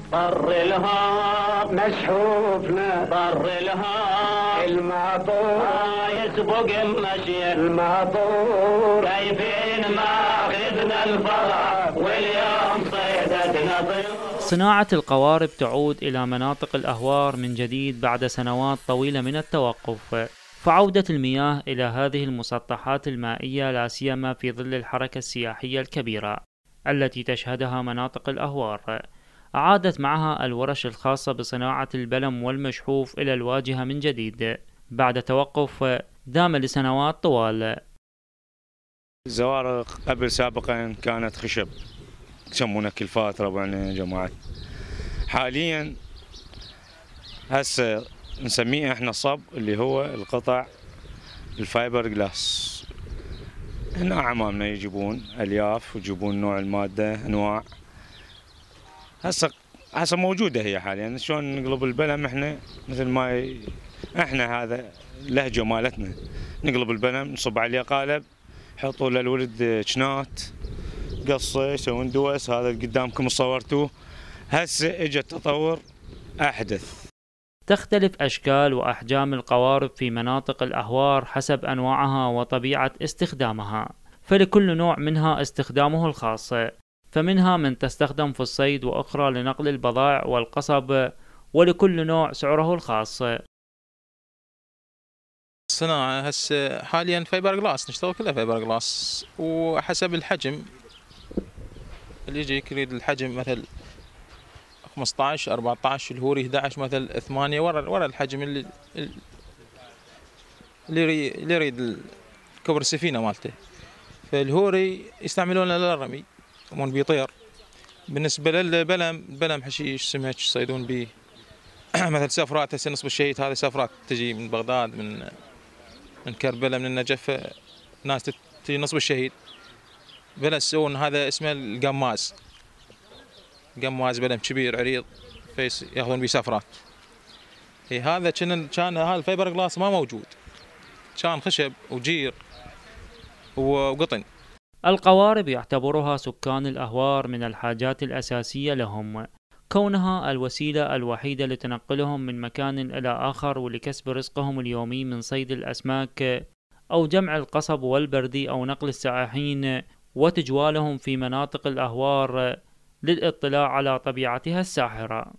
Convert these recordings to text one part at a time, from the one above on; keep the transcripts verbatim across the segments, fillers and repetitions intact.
طر لها مسحوفنا، طر لها الماطور يسبق المشي، الماطور كيفين ما اخذنا الفرح واليوم صيدتنا طيور. صناعة القوارب تعود إلى مناطق الأهوار من جديد بعد سنوات طويلة من التوقف، فعودة المياه إلى هذه المسطحات المائية لا سيما في ظل الحركة السياحية الكبيرة التي تشهدها مناطق الأهوار، أعادت معها الورش الخاصة بصناعة البلم والمشحوف إلى الواجهة من جديد بعد توقف دام لسنوات طوال. الزوارق قبل سابقا كانت خشب يسمونه كلفات ربعنا جماعة، حاليا هسه نسميه احنا صب اللي هو القطع الفايبر جلاس. هنا اعمامنا يجيبون الياف ويجيبون نوع المادة انواع، هسه هسه موجودة هي حاليا. شلون نقلب البلم احنا مثل ما ي... احنا هذا لهجة مالتنا، نقلب البلم نصب عليه قالب، حطوا للولد شنات قصه يسوون دوس. هذا قدامكم صورتوه. هسه اجى التطور احدث. تختلف أشكال وأحجام القوارب في مناطق الأهوار حسب أنواعها وطبيعة استخدامها، فلكل نوع منها استخدامه الخاص، فمنها من تستخدم في الصيد وأخرى لنقل البضائع والقصب، ولكل نوع سعره الخاص. الصناعة هسه حاليا فايبر جلاس، نشتغل كلها فايبر جلاس وحسب الحجم اللي يجيك. يريد الحجم مثل خمسطعش أربعطعش، الهوري إحدى عشر مثل ثمانية، ورا ورا الحجم اللي اللي اللي يريد كبر السفينة مالته. فالهوري يستعملونه للرمي ومن بيطير. بالنسبة للبلم، البلم حشيش سمك يصيدون به مثل سفرات. هسه نصب الشهيد هذه سفرات تجي من بغداد، من من كربلاء، من النجف، ناس تجي نصب الشهيد. بلا يسوون هذا اسمه القماز، قماز بلم كبير عريض فيس ياخذون به سفرات. هي هذا كان كان هذا الفايبر جلاس ما موجود، كان خشب وجير وقطن. القوارب يعتبرها سكان الأهوار من الحاجات الأساسية لهم، كونها الوسيلة الوحيدة لتنقلهم من مكان إلى آخر ولكسب رزقهم اليومي من صيد الأسماك أو جمع القصب والبردي أو نقل السائحين وتجوالهم في مناطق الأهوار للاطلاع على طبيعتها الساحرة.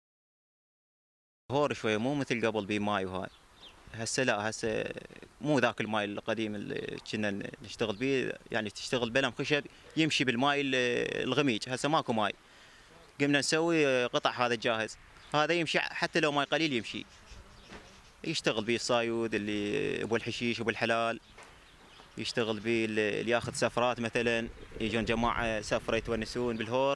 هور شوية مو مثل قبل بي ماي وهاي. هسه لا، هسه مو ذاك الماي القديم اللي كنا نشتغل به، يعني تشتغل بلم خشب يمشي بالماي الغميج. هسه ماكو ماي، قمنا نسوي قطع هذا جاهز، هذا يمشي حتى لو ماي قليل يمشي، يشتغل به الصايود اللي ابو الحشيش ابو الحلال، يشتغل به اللي ياخذ سفرات مثلا، يجون جماعه سفره يتونسون بالهور.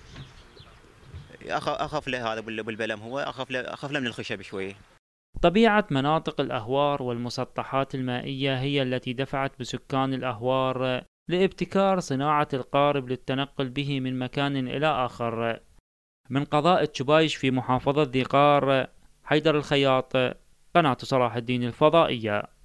اخاف له هذا بالبلم، هو اخاف له اخاف له من الخشب شويه. طبيعة مناطق الأهوار والمسطحات المائية هي التي دفعت بسكان الأهوار لابتكار صناعة القارب للتنقل به من مكان إلى آخر. من قضاء تشبايش في محافظة ذي قار، حيدر الخياط، قناة صلاح الدين الفضائية.